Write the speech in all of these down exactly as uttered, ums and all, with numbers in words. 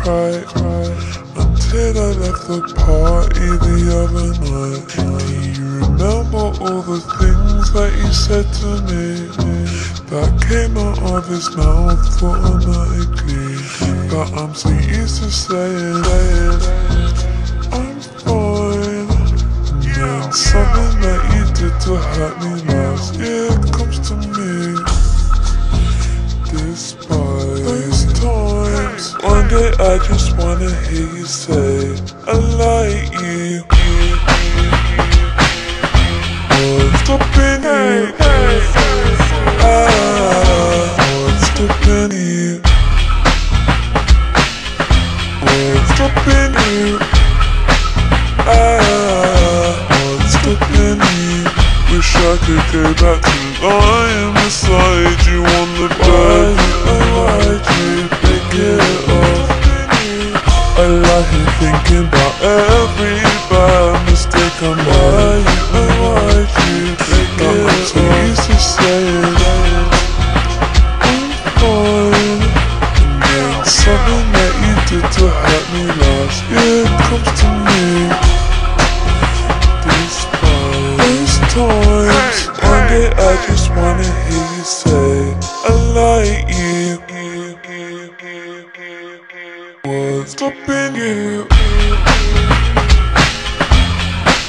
cry, cry until I left the party the other night. Do you remember all the things that he said to me that came out of his mouth automatically? But I'm so used to saying, saying I'm fine. And then something that you did to hurt me last year comes to me. Despite those times, one day I just wanna hear you say I like you. What's stopping you? Ah, what's stopping you? What's stopping you? Ah, what's stopping you? Wish I could go back to lying beside you on the bed. Why'd you pick it up? I lie here thinking about every bad mistake I made. Why'd you pick it up? I'm so used to saying I'm fine. And then something that you did to hurt me last year comes to me. Despite those times, one day I just wanna hear you say I like you. What's stopping you?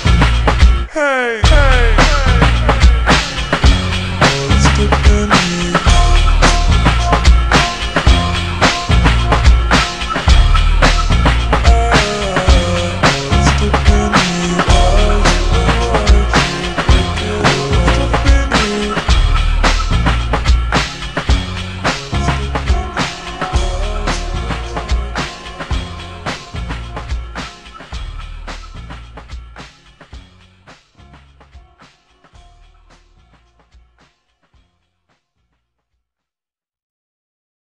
Hey, hey, what's stopping you?